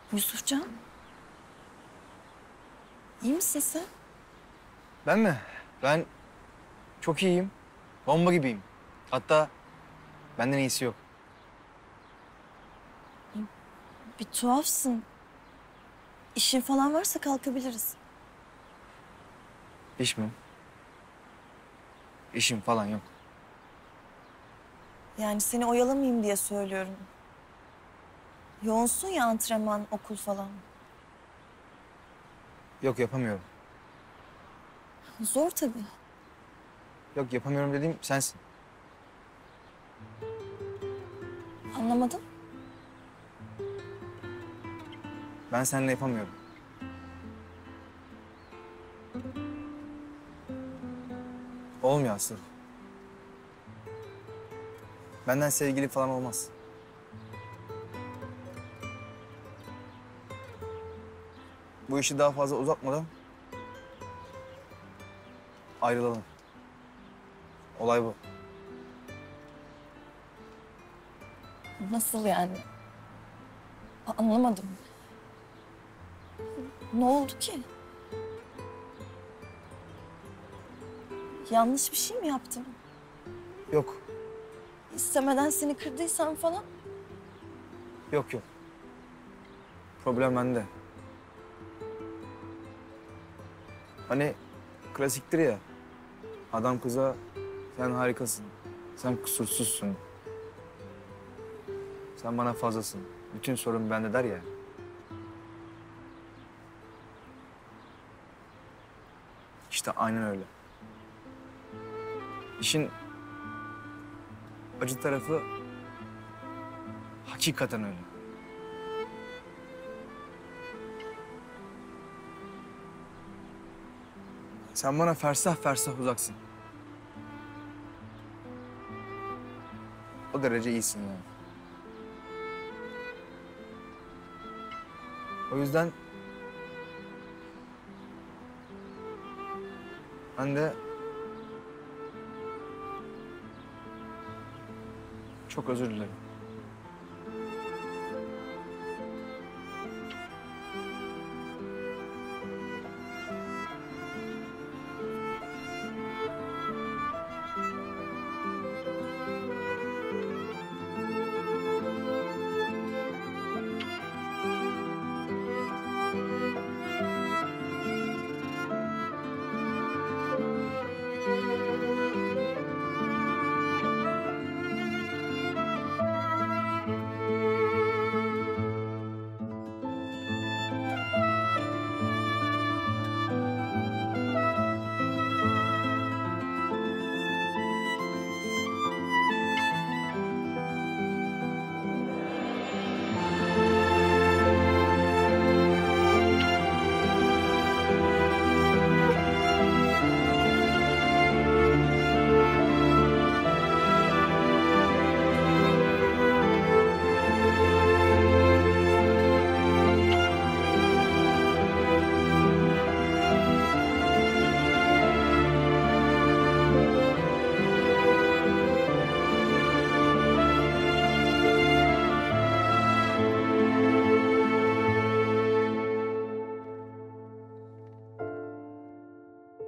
Yusufcan, iyi misin sen? Ben mi? Ben çok iyiyim. Bomba gibiyim. Hatta benden iyisi yok. Bir tuhafsın. İşin falan varsa kalkabiliriz. İş mi? İşim falan yok. Yani seni oyalamayayım diye söylüyorum. Yoğunsun ya antrenman, okul falan. Yok yapamıyorum. Zor tabii. Yok yapamıyorum dediğim sensin. Anlamadım. Ben seninle yapamıyorum. Olmuyor Aslı. Benden sevgili falan olmaz. Bu işi daha fazla uzatmadan ayrılalım. Olay bu. Nasıl yani? Anlamadım. Ne oldu ki? Yanlış bir şey mi yaptım? Yok, İstemeden seni kırdıysam falan. yok. Problem bende. Hani klasiktir ya. Adam kıza sen harikasın. Sen kusursuzsun. Sen bana fazlasın. Bütün sorun bende der ya. İşte aynen öyle. İşin acı tarafı hakikaten öyle. Sen bana fersah fersah uzaksın. O derece iyisin yani. O yüzden ben de çok özür dilerim.